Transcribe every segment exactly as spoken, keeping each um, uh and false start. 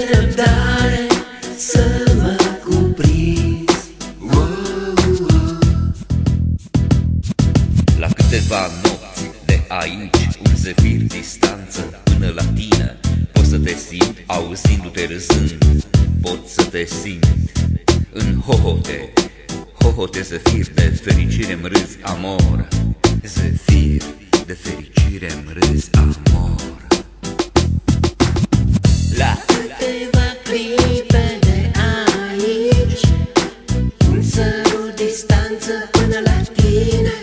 nerăbdare să mă cuprinzi. La câteva nopți de aici, un zefir distanță până la tine. Pot să te simt auzindu-te râzând, pot să te simt în hohote. Hohote, zefir de fericire-mi râzi, amor. Zefir de fericire-mi râzi, amor. La câteva clipe de aici, un sărut distanță până la tine.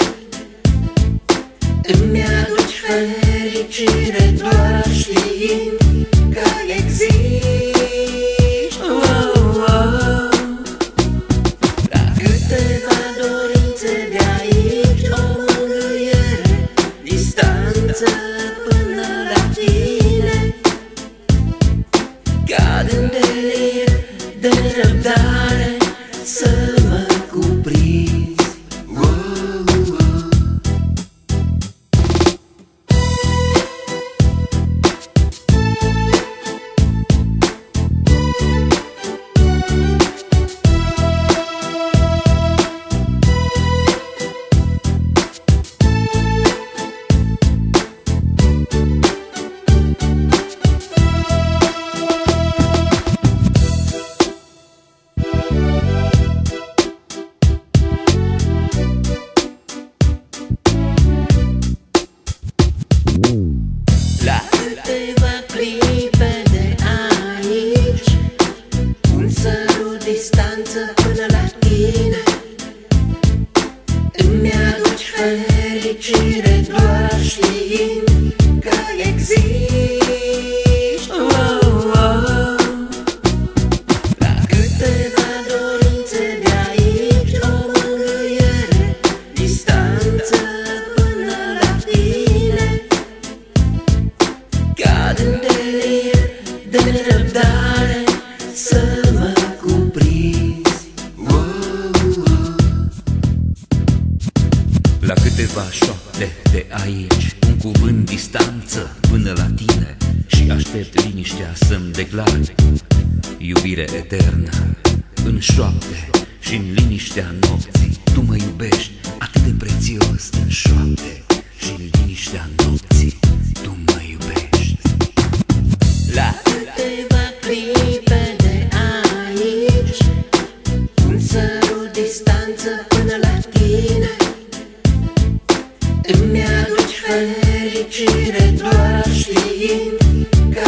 Îmi aduci fericire doar știind că existi. Oh, oh. La câteva dorințe de aici, o mângâiere, distanță până la tine. Cad în delir de nerăbdare să mă cuprinzi. La câteva clipe de aici, un sărut distanță până la tine. Îmi aduci fericire doar știind că existi. Oh, oh. La câteva dorințe de aici, o mângâiere, distanță până la tine. Cad în delir de nerăbdare să mă cuprinzi. La câteva șoapte de aici, un cuvânt distanță până la tine. Și aștept liniștea să-mi declare iubire eternă. În șoapte și în liniștea nopții tu mă iubești atât de prețios. În șoapte și în liniștea nopții tu mă iubești. La câteva clipe de aici, un sărut distanță până la tine. Îmi aduci fericire doar știind că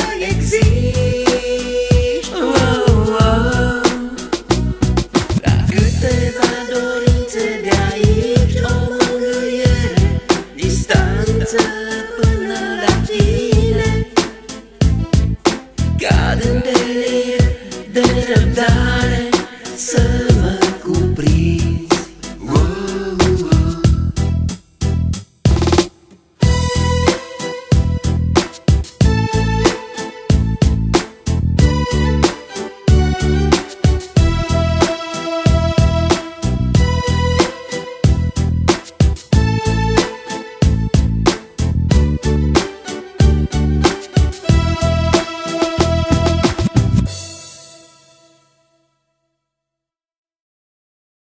existi. Oh, oh. La câteva dorințe de aici, o mângâiere, distanță până la tine. Cad în delir de nerăbdare